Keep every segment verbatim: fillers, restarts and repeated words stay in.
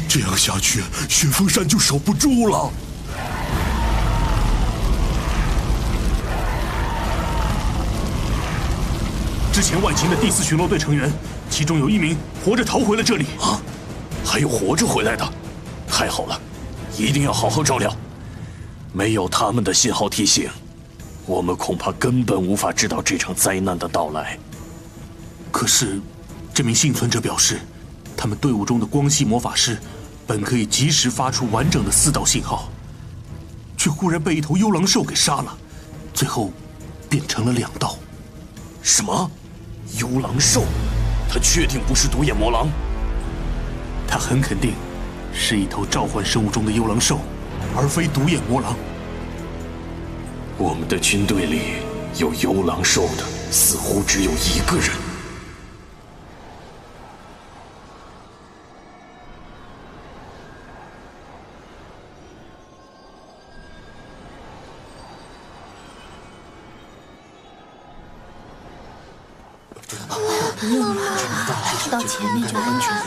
这样下去，雪峰山就守不住了。 之前外勤的第四巡逻队成员，其中有一名活着逃回了这里。 啊，还有活着回来的，太好了，一定要好好照料。没有他们的信号提醒，我们恐怕根本无法知道这场灾难的到来。 可是，这名幸存者表示，他们队伍中的光系魔法师本可以及时发出完整的四道信号，却忽然被一头幽狼兽给杀了，最后变成了两道。 什么？幽狼兽？他确定不是独眼魔狼？ 他很肯定是一头召唤生物中的幽狼兽，而非独眼魔狼。 我们的军队里有幽狼兽的，似乎只有一个人。 不用了，到前面就安全了。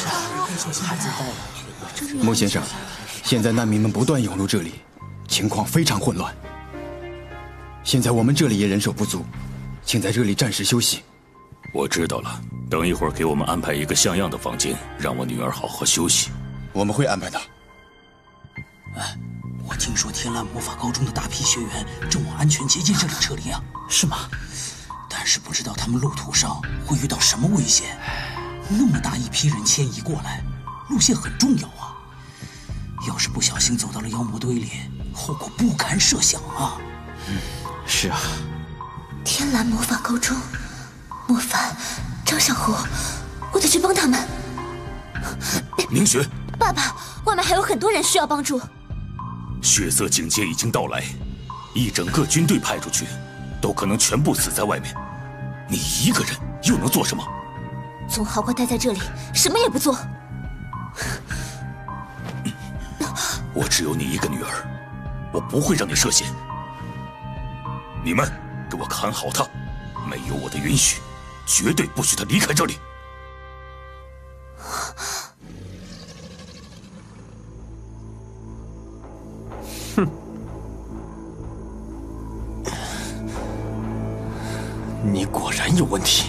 穆先生，现在难民们不断涌入这里，情况非常混乱。现在我们这里也人手不足，请在这里暂时休息。 我知道了，等一会儿给我们安排一个像样的房间，让我女儿好好休息。 我们会安排的。 哎，我听说天蓝魔法高中的大批学员正往安全结界这里撤离啊。是吗？但是不知道他们路途上会遇到什么危险。那么大一批人迁移过来，路线很重要啊。要是不小心走到了妖魔堆里，后果不堪设想啊。 嗯，是啊。 天蓝魔法高中，莫凡、张小虎，我得去帮他们。 明雪， 爸爸，外面还有很多人需要帮助。 血色警戒已经到来，一整个军队派出去，都可能全部死在外面。你一个人又能做什么？ 总好过待在这里什么也不做。 我只有你一个女儿，我不会让你涉险。你们给我看好她，没有我的允许，绝对不许她离开这里。 哼，你果然有问题。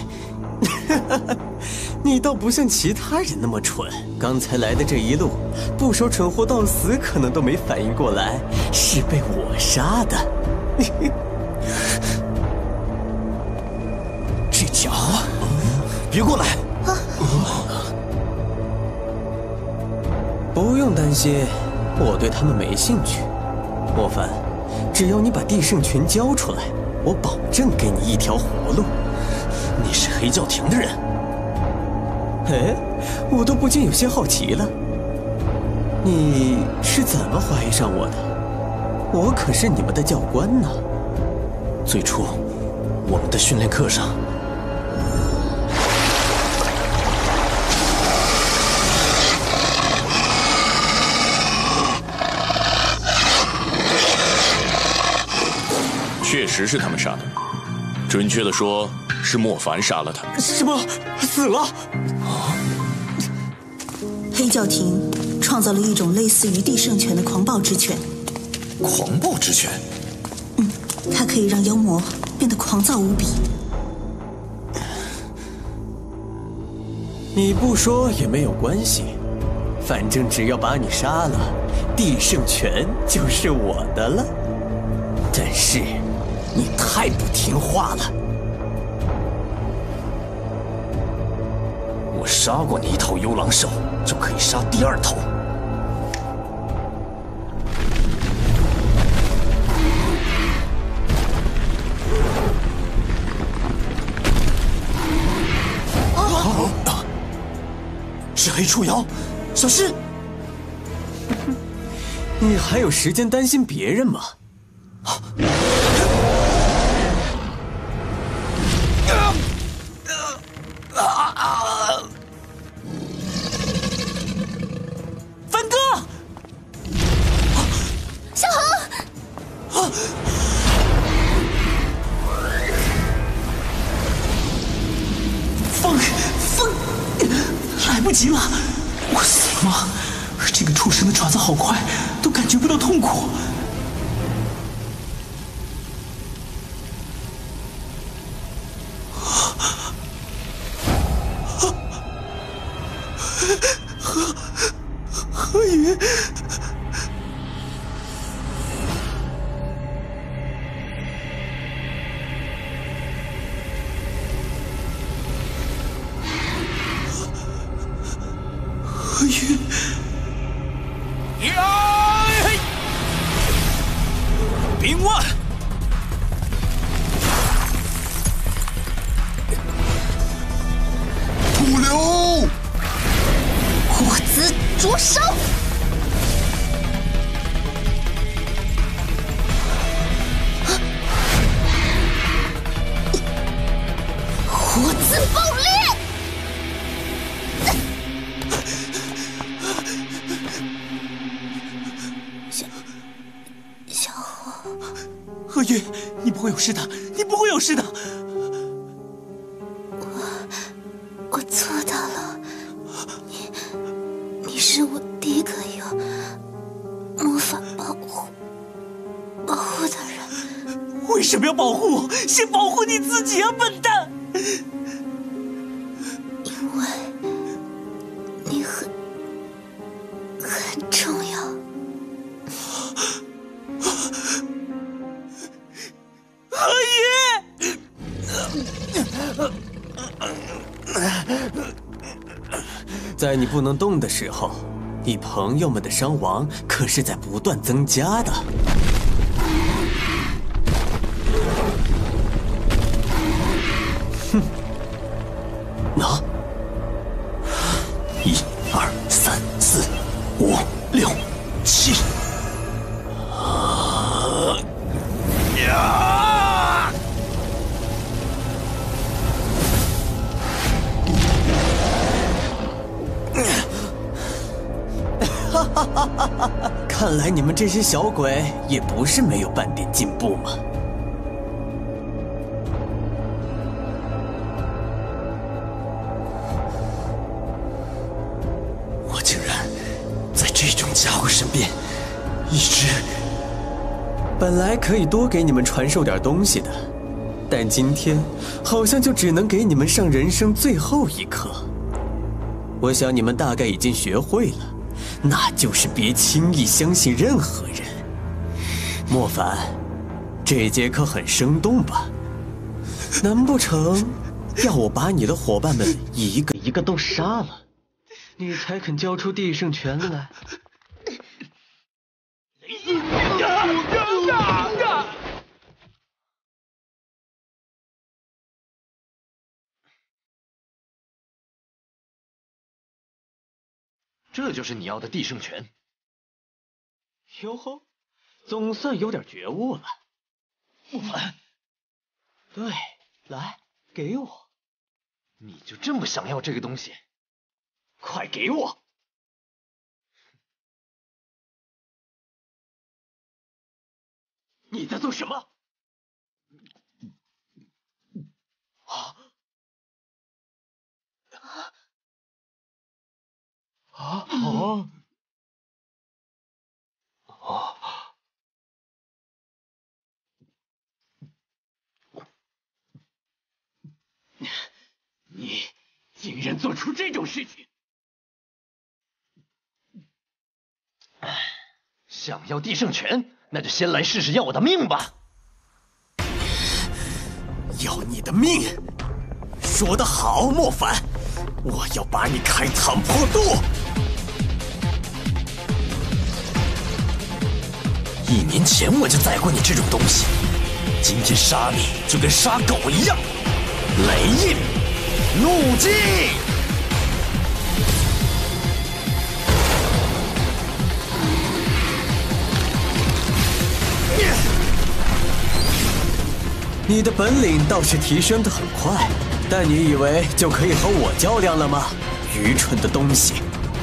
你倒不像其他人那么蠢，刚才来的这一路，不少蠢货到死可能都没反应过来是被我杀的。 这家伙，别过来！啊、 不用担心，我对他们没兴趣。莫凡，只要你把地圣拳交出来，我保证给你一条活路。 你是黑教廷的人？ 哎，我都不禁有些好奇了，你是怎么怀疑上我的？我可是你们的教官呢。 最初，我们的训练课上， 确实是他们杀的，准确的说，是莫凡杀了他们。 什么？死了？ 黑教廷创造了一种类似于地圣拳的狂暴之拳。 狂暴之拳？ 嗯，它可以让妖魔变得狂躁无比。 你不说也没有关系，反正只要把你杀了，地圣拳就是我的了。但是你太不听话了。 我杀过你一头幽狼兽，就可以杀第二头。啊！是黑触妖，小心！ 你还有时间担心别人吗？啊！ 来不及了，我死了吗？ 爪子好快，都感觉不到痛苦。何何云，何云。 冰万， 土流， 火姿灼烧，火姿爆裂。 何云，你不会有事的，你不会有事的。 我我做到了，你你是我第一个有魔法保护保护的人。 为什么要保护我？先保护你自己啊，笨蛋！ 因为你很很重要。 何云， 在你不能动的时候，你朋友们的伤亡可是在不断增加的。哼， 啊！一、二、三、四、五、六、七。啊！呀！ 哈哈哈哈哈！看来你们这些小鬼也不是没有半点进步嘛。 我竟然在这种家伙身边一直…… 本来可以多给你们传授点东西的，但今天好像就只能给你们上人生最后一课。我想你们大概已经学会了。 那就是别轻易相信任何人。莫凡，这节课很生动吧？难不成要我把你的伙伴们一个一个都杀了，你才肯交出地圣拳来？ 这就是你要的地圣拳。 哟吼，总算有点觉悟了。 莫凡， 对，来，给我。 你就这么想要这个东西？快给我！你在做什么？啊！啊哦哦！你竟然做出这种事情！想要地圣拳，那就先来试试要我的命吧！ 要你的命？说得好，莫凡，我要把你开膛破肚！ 一年前我就宰过你这种东西，今天杀你就跟杀狗一样。雷印，怒击！ 你的本领倒是提升得很快，但你以为就可以和我较量了吗？愚蠢的东西！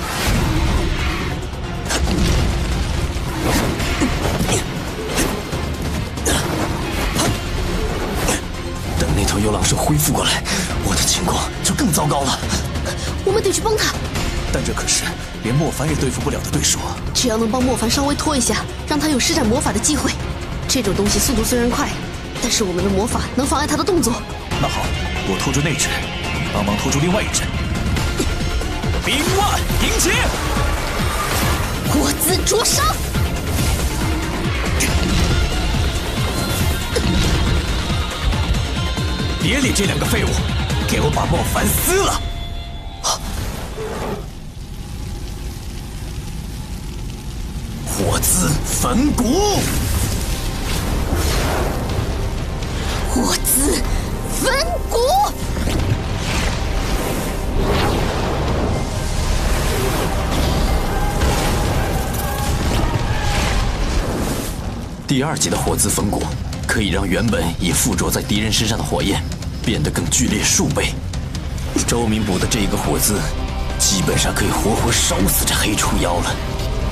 那头幽狼兽恢复过来，我的情况就更糟糕了。 我们得去帮他。 但这可是连莫凡也对付不了的对手啊！ 只要能帮莫凡稍微拖一下，让他有施展魔法的机会。这种东西速度虽然快，但是我们的魔法能妨碍他的动作。 那好，我拖住那只，你帮忙拖住另外一只。冰万迎击！ 火姿灼伤！ 别理这两个废物，给我把莫凡撕了！火姿焚骨！ 火姿焚骨！ 第二级的火姿焚骨，可以让原本已附着在敌人身上的火焰变得更剧烈数倍。周明补的这一个火姿，基本上可以活活烧死这黑除妖了。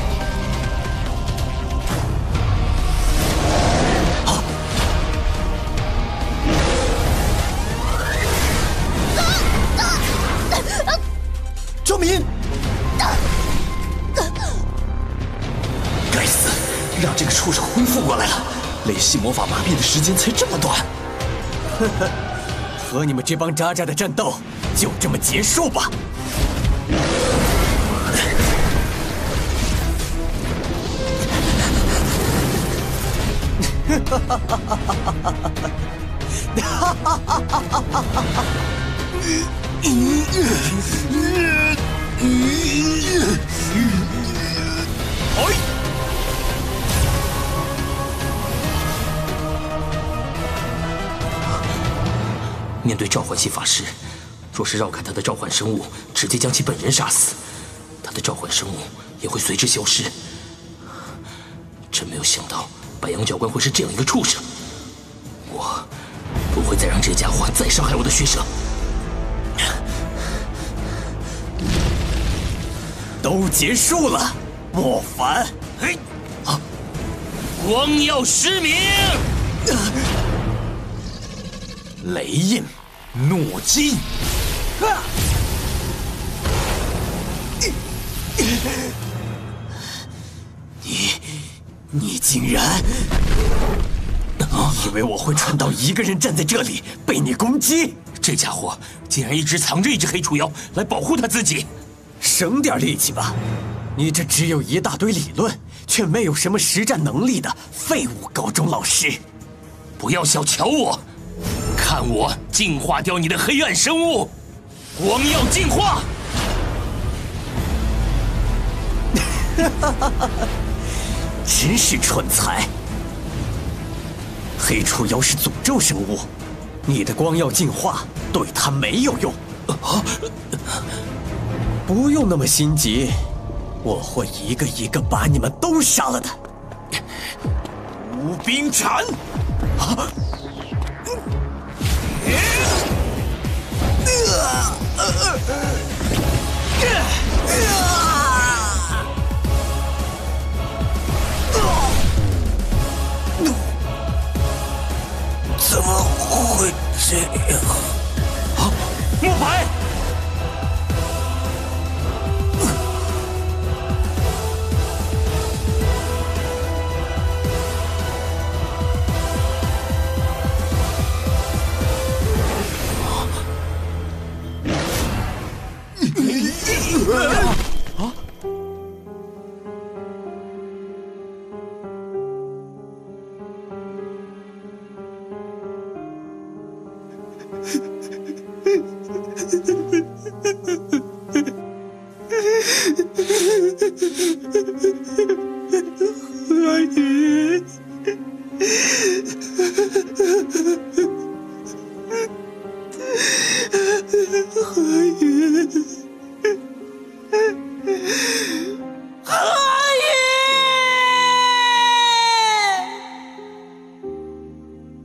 周明，该死！让这个畜生恢复过来了，雷系魔法麻痹的时间才这么短。 呵呵，和你们这帮渣渣的战斗就这么结束吧。哈哈哈哈哈哈！哈哈哈哈哈哈！ 哎！ 面对召唤系法师，若是绕开他的召唤生物，直接将其本人杀死，他的召唤生物也会随之消失。真没有想到白羊教官会是这样一个畜生，我不会再让这家伙再伤害我的学生。 都结束了，莫凡。 嘿，啊！光耀失明， 雷印，诺基。啊！ 你，你竟然！你以为我会蠢到一个人站在这里被你攻击？ 这家伙竟然一直藏着一只黑除妖来保护他自己。 省点力气吧！你这只有一大堆理论，却没有什么实战能力的废物高中老师。 不要小瞧我，看我净化掉你的黑暗生物！光耀净化！ 真是蠢材！黑除妖是诅咒生物，你的光耀净化对他没有用。啊！不用那么心急，我会一个一个把你们都杀了的。 无冰斩！啊！怎么会这样？ 啊！莫白！ 啊！阿云，阿云。